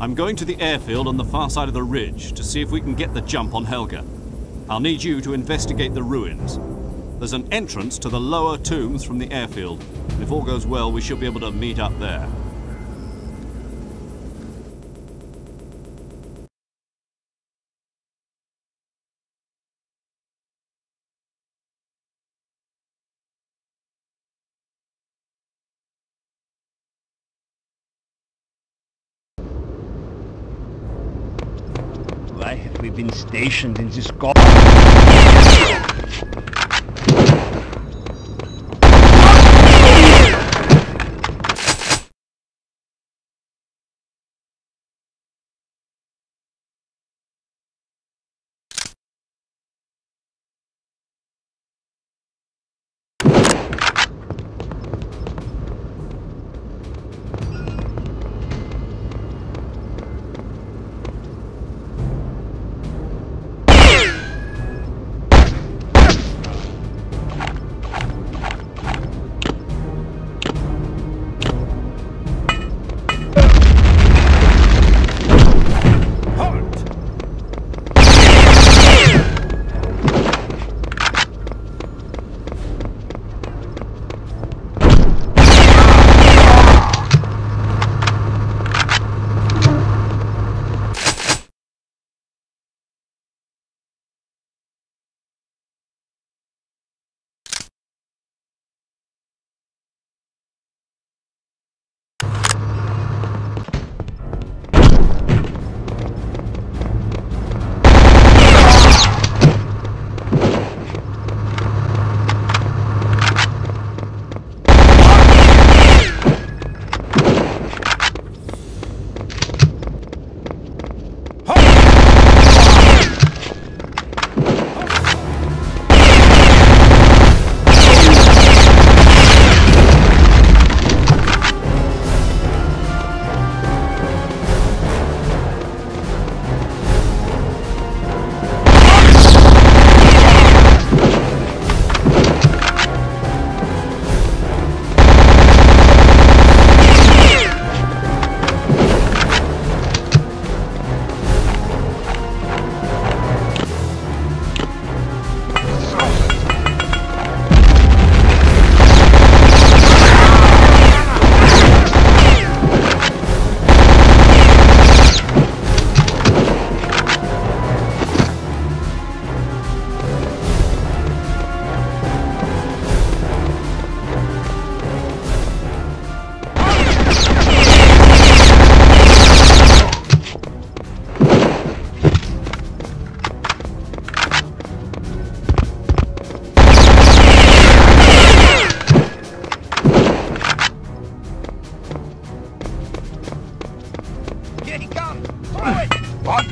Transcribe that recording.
I'm going to the airfield on the far side of the ridge to see if we can get the jump on Helga. I'll need you to investigate the ruins. There's an entrance to the lower tombs from the airfield, and if all goes well, we should be able to meet up there. Why have we been stationed in this god? What?